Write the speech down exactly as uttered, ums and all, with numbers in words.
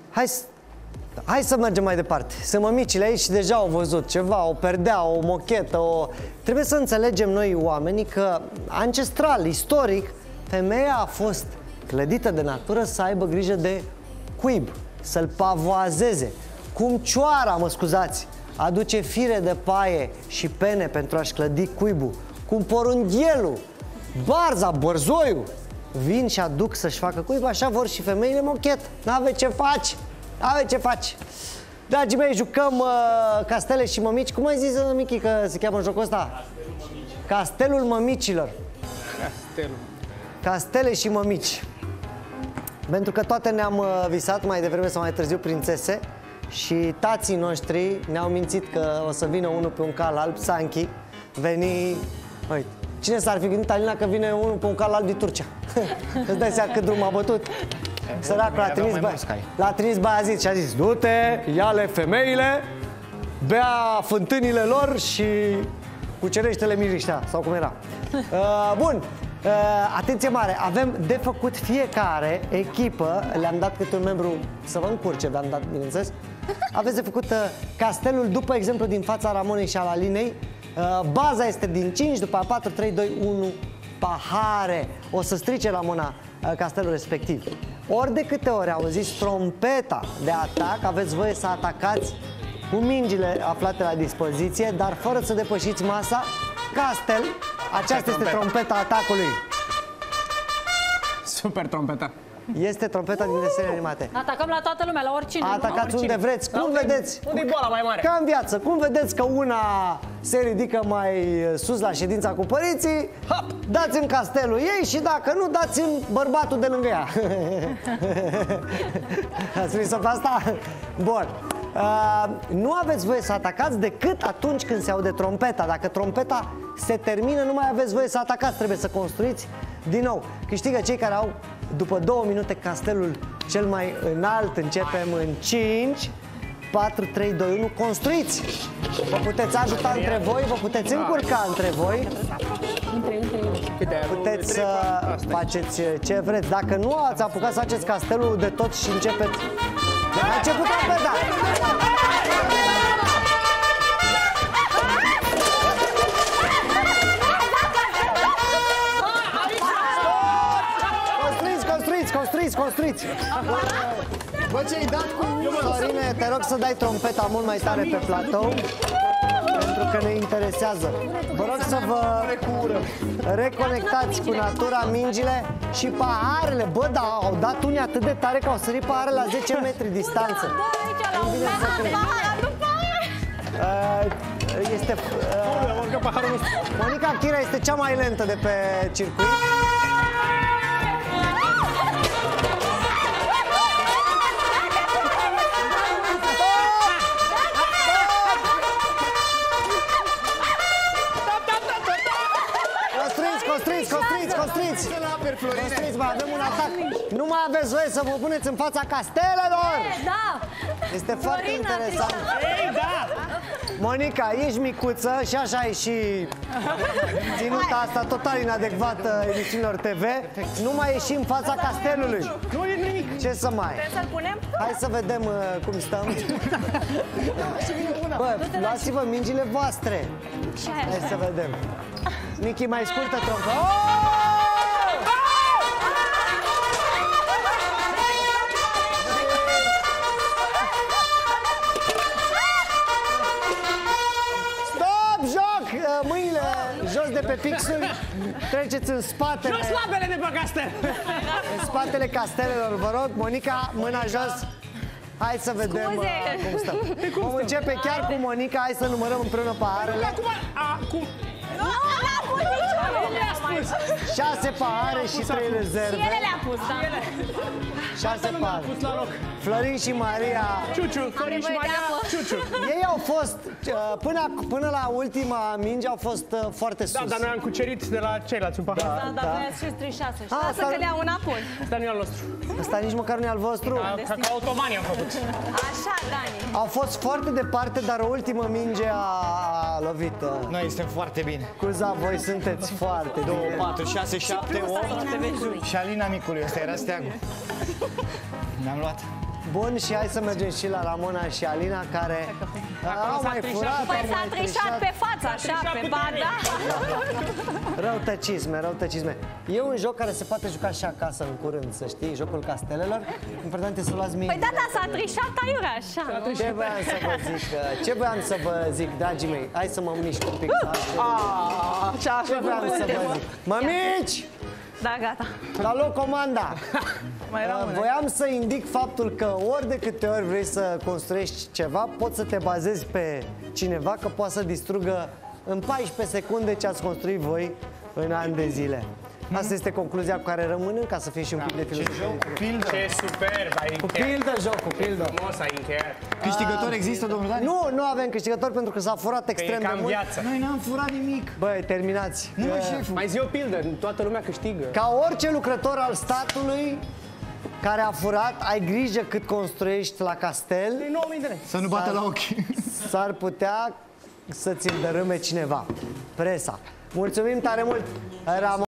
Hai să... Hai să mergem mai departe. Sunt mămicile aici și deja au văzut ceva, o perdea, o mochetă, o... Trebuie să înțelegem noi oamenii că ancestral, istoric, femeia a fost clădită de natură să aibă grijă de cuib, să-l pavoazeze. Cum cioara, mă scuzați, aduce fire de paie și pene pentru a-și clădi cuibul, cum porunghelul, barza, borzoiul vin și aduc să-și facă cuib, așa vor și femeile mochet. N-aveți ce faci, n-aveți ce faci. Dragii mei, jucăm uh, castele și mămici. Cum ai zis, Michi, că se cheamă jocul ăsta? Castelul mămicilor. Castelul. Castele și mămici. Pentru că toate ne-am visat mai devreme sau mai târziu prințese și tații noștri ne-au mințit că o să vină unul pe un cal alb, Sanchi, veni... Uite, cine s-ar fi gândit, Alina, că vine unul pe un cal alb din Turcia? Îți dai seama cât drum a bătut? Săracul l-a trimis, l-a trimis Baiazid și a zis: du-te, ia-le femeile, bea fântânile lor și cucerește-le miriștea, sau cum era. Uh, bun. Uh, atenție mare, avem de făcut fiecare echipă, le-am dat câte un membru să vă încurce, v-am dat, bineînțeles. Aveți de făcut uh, castelul după exemplu din fața Ramonei și al Alinei. uh, Baza este din cinci, după a patru, trei, doi, unu pahare. O să strice Ramona uh, castelul respectiv. Ori de câte ori auziți trompeta de atac, aveți voie să atacați cu mingile aflate la dispoziție, dar fără să depășiți masa. Castel, aceasta este trompeta atacului. Super trompeta. Este trompeta din desene animate. Atacăm la toată lumea, la oricine. Atacați unde vreți, cum vedeți. Unde e boala mai mare? Ca în viață, cum vedeți că una se ridică mai sus la ședința cu părinții, hop, dați în castelul ei și dacă nu, dați în bărbatul de lângă ea. Ați prins-o pe asta? Bun. Uh, nu aveți voie să atacați decât atunci când se aude trompeta. Dacă trompeta se termină, nu mai aveți voie să atacați, trebuie să construiți din nou. Câștigă cei care au, după două minute, castelul cel mai înalt. Începem în cinci, patru, trei, doi, unu, construiți! Vă puteți ajuta între voi, vă puteți încurca între voi. Puteți să faceți ce vreți. Dacă nu ați apucat să faceți castelul de tot și începeți... A început trompeta! Construiți, construiți, construiți, construiți! Bă, ce-ai dat cu... Sorine, te rog să dai trompeta mult mai tare pe platou, pentru că ne interesează. Vă rog să vă reconectați cu natura, mingile și paharele. Bă, dar au dat unii atât de tare că au sărit paharele la zece metri distanță. Este... Monica Chira este cea mai lentă de pe circuit. Construiți, construiți, construiți! Construiți, vă avem un atac! Nu mai aveți voie să vă puneți în fața castelelor! Da! Este foarte interesant! Ei, da! Monica, ești micuță și așa e și ținuta asta total inadecvată emisiunilor T V. Nu mai ieși în fața castelului! Nu e nimic! Ce să mai? Trebuie să-l punem? Hai să vedem uh, cum stăm. Bă, luați-vă mingile voastre! Hai să vedem. Michi, mai scurtă trompă. Stop, joc! Mâinile jos de pe pixuri. Treceți în spatele. Jos labele de pe castel! În spatele castelelor, vă rog. Monica, mâna jos. Hai să vedem uh, cum stăm. Vom începe chiar cu Monica. Hai să numărăm împreună paharele. Acum, acum. Șase pahare și trei rezerve. Și ele le-a pus, da. Șase pahare. Florin și Maria. Ciuciu, Florin și Maria, Ciuciu. Ei au fost, până, până la ultima minge, au fost uh, foarte sus. Da, dar noi am cucerit de la ceilalți un pahar. Da, dar voi ați și trișase. Și lasă că le-au înapoi. Ăsta nu e al nostru. Ăsta nici măcar nu e al vostru. Ca, ca automani am făcut. Așa, Dani. Au fost foarte departe, dar o ultimă minge a lovit. Noi suntem foarte bine. Cuza, voi sunteți foarte bine. doi, patru, șase, șapte, opt. Și Alina micului, ăsta era steagul. Ne-am luat. Bun, și hai să mergem și la Ramona și Alina, care au mai furat. Păi au s-a mai trișat pe față, așa, trișat pe cu bada. Răutăcisme, răutăcisme. E un joc care se poate juca și acasă în curând, să știi, jocul castelelor. Important e să luați mie. Păi da, da, s-a trișat aiurea, așa, nu? Ce voiam să vă zic, ce voiam să vă zic, dragii mei? Hai să mă mișc un pic. Așa, Ce voiam să vă zic? Mămici! Da, gata. La loc comanda! Mai rămâne. Voiam să indic faptul că ori de câte ori vrei să construiești ceva, poți să te bazezi pe cineva că poate să distrugă în paisprezece secunde ce ați construit voi în ani de zile. Asta este concluzia cu care rămânem, ca să fie și un pic de filozofie. Pildă. Ce superb, ai Cu încheiat. pildă joc, cu pildă. Frumos ai încheiat. Câștigător există, domnul Dani? Nu, nu avem câștigător pentru că s-a furat Că e extrem ca de în mult. viață. Noi n-am furat nimic. Băi, terminați. Nu, mă, Uh, șeful. Mai zi o pildă, toată lumea câștigă. Ca orice lucrător al statului care a furat, ai grijă cât construiești la castel. nouă mii de lei. Să nu bată la ochi. S-ar putea să ți-l dărâme cineva. Presa. Mulțumim tare mult! Ramon.